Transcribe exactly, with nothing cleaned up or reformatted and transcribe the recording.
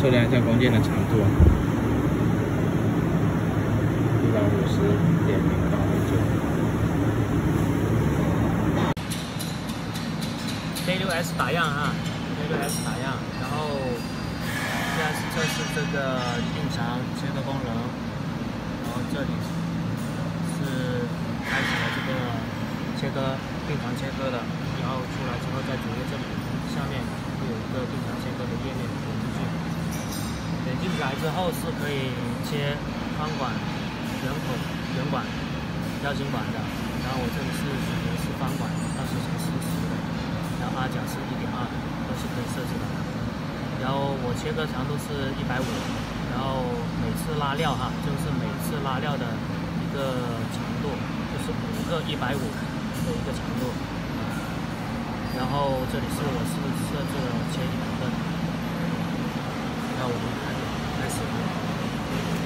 测量一下弓箭的长度啊，一百五十点零八九。 K 六 S 打样啊 ，K 六 S 打样，然后现在是测试这个定长切割功能，然后这里是开启了这个切割定长切割的，然后出来之后在主页这里下面会有一个定长切割的页面，点进去，点进来之后是可以切方管、圆孔、圆管、腰型管的，然后我这里是选的是方管，二十乘四十的。然后阿角是一点二，都是可以设置的。然后我切割长度是一百五，然后每次拉料哈，就是每次拉料的一个长度，就是五个一百五的一个长度。然后这里是我是设置了切一百个。那我们开始。